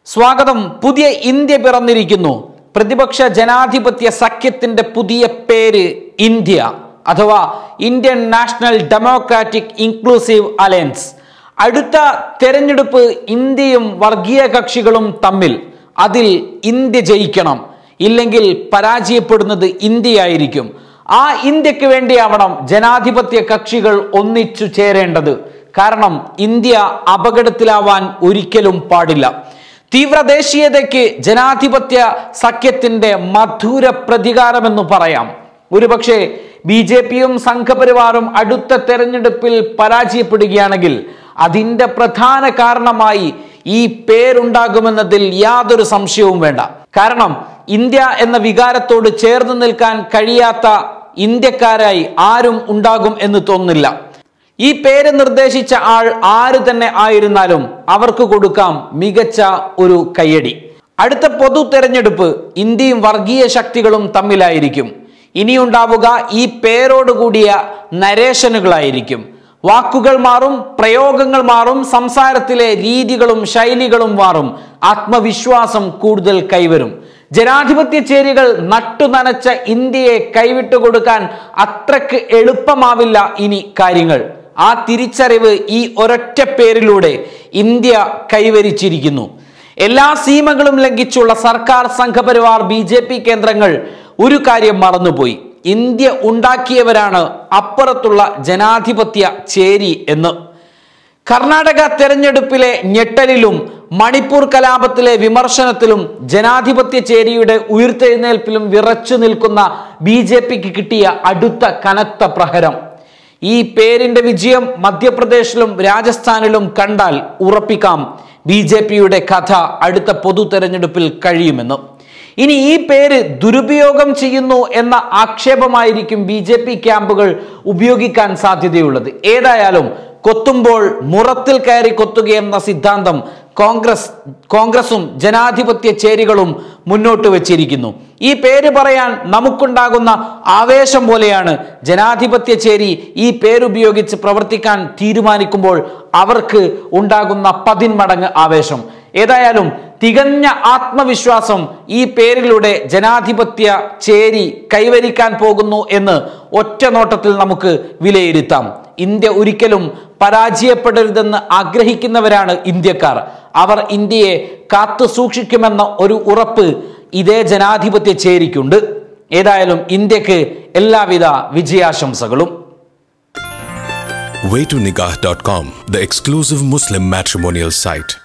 സ്വാഗതം. പുതിയ ഇന്ത്യ പിറന്നിരിക്കുന്നു. പ്രതിപക്ഷ ജനാധിപത്യ സഖ്യത്തിന്റെ പുതിയ പേര് ഇന്ത്യ അഥവാ Indian National Democratic Inclusive Alliance. അടുത്ത തെരഞ്ഞെടുപ്പ് ഇന്ത്യയും വർഗീയ കക്ഷികളും തമ്മിൽ. അതിൽ ഇന്ത്യ ജയിക്കണം, ഇല്ലെങ്കിൽ പരാജയപ്പെടുന്നത് ഇന്ത്യയായിരിക്കും. ആ ഇന്ത്യക്ക് വേണ്ടിയാവണം ജനാധിപത്യ കക്ഷികൾ ഒന്നിച്ചു ചേരേണ്ടത്. കാരണം ഇന്ത്യ അപകടത്തിലാവാൻ ഒരിക്കലും പാടില്ല. തീവ്ര ദേശീയതയ്ക്ക് ജനാധിപത്യ സഖ്യത്തിന്റെ മധുര പ്രതികാരമെന്ന് പറയാം. ഒരുപക്ഷെ BJPയും സംഘപരിവാറും അടുത്ത തെരഞ്ഞെടുപ്പിൽ പരാജയപ്പെടുകയാണെങ്കിൽ അതിന്റെ പ്രധാന കാരണമായി ഈ പേരുണ്ടാകുമെന്നതിൽ യാതൊരു സംശയവും വേണ്ട. കാരണം ഇന്ത്യ എന്ന വികാരത്തോട് ചേർന്ന് നിൽക്കാൻ കഴിയാത്ത ഇന്ത്യക്കാരായി ആരും ഉണ്ടാകും എന്ന് തോന്നുന്നില്ല. ഈ പേര് നിർദ്ദേശിച്ച ആൾ ആര് തന്നെ ആയിരുന്നാലും അവർക്ക് കൊടുക്കാം മികച്ച ഒരു കയ്യടി. അടുത്ത പൊതു തെരഞ്ഞെടുപ്പ് ഇന്ത്യയും വർഗീയ ശക്തികളും തമ്മിലായിരിക്കും. ഇനിയുണ്ടാവുക ഈ പേരോടുകൂടിയ നരേഷനുകളായിരിക്കും. വാക്കുകൾ മാറും, പ്രയോഗങ്ങൾ മാറും, സംസാരത്തിലെ രീതികളും ശൈലികളും മാറും, ആത്മവിശ്വാസം കൂടുതൽ കൈവരും. ജനാധിപത്യ ചേരികൾ നട്ടുനനച്ച ഇന്ത്യയെ കൈവിട്ടുകൊടുക്കാൻ അത്രക്ക് എളുപ്പമാവില്ല ഇനി കാര്യങ്ങൾ. ആ തിരിച്ചറിവ് ഈ ഒരൊറ്റ പേരിലൂടെ ഇന്ത്യ കൈവരിച്ചിരിക്കുന്നു. എല്ലാ സീമകളും ലംഘിച്ചുള്ള സർക്കാർ സംഘപരിവാർ BJP കേന്ദ്രങ്ങൾ ഒരു കാര്യം മറന്നുപോയി. ഇന്ത്യ ഉണ്ടാക്കിയവരാണ് അപ്പുറത്തുള്ള ജനാധിപത്യ ചേരി എന്ന്. കർണാടക തെരഞ്ഞെടുപ്പിലെ ഞെട്ടലിലും മണിപ്പൂർ കലാപത്തിലെ വിമർശനത്തിലും ജനാധിപത്യ ചേരിയുടെ ഉയർത്തെഴുന്നേൽപ്പിലും വിറച്ചു നിൽക്കുന്ന BJPക്ക് കിട്ടിയ അടുത്ത കനത്ത പ്രഹരം. ഈ പേരിന്റെ വിജയം മധ്യപ്രദേശിലും രാജസ്ഥാനിലും കണ്ടാൽ ഉറപ്പിക്കാം BJPയുടെ കഥ അടുത്ത പൊതു തെരഞ്ഞെടുപ്പിൽ കഴിയുമെന്ന്. ഇനി ഈ പേര് ദുരുപയോഗം ചെയ്യുന്നു എന്ന ആക്ഷേപമായിരിക്കും BJP ക്യാമ്പുകൾ ഉപയോഗിക്കാൻ സാധ്യതയുള്ളത്. ഏതായാലും കൊത്തുമ്പോൾ മുറത്തിൽ കയറി കൊത്തുകയെന്ന സിദ്ധാന്തം കോൺഗ്രസും ജനാധിപത്യ ചേരികളും മുന്നോട്ട് വെച്ചിരിക്കുന്നു. ഈ പേര് പറയാൻ നമുക്കുണ്ടാകുന്ന ആവേശം പോലെയാണ് ജനാധിപത്യ ചേരി ഈ പേരുപയോഗിച്ച് പ്രവർത്തിക്കാൻ തീരുമാനിക്കുമ്പോൾ അവർക്ക് ഉണ്ടാകുന്ന 10 മടങ്ങ് ആവേശം. ഏതായാലും തികഞ്ഞ ആത്മവിശ്വാസം ഈ പേരിലൂടെ ജനാധിപത്യ ചേരി കൈവരിക്കാൻ പോകുന്നു എന്ന് ഒറ്റ നോട്ടത്തിൽ നമുക്ക് വിലയിരുത്താം. ഇന്ത്യ ഒരിക്കലും പരാജയപ്പെടരുതെന്ന് ആഗ്രഹിക്കുന്നവരാണ് ഇന്ത്യക്കാർ. അവർ ഇന്ത്യയെ കാത്തു സൂക്ഷിക്കുമെന്ന ഒരു ഉറപ്പ് ഇതേ ജനാധിപത്യ ചേരിക്കുണ്ട്. ഏതായാലും ഇന്ത്യക്ക് എല്ലാവിധ വിജയാശംസകളും. waytonikah.com, the exclusive Muslim matrimonial site.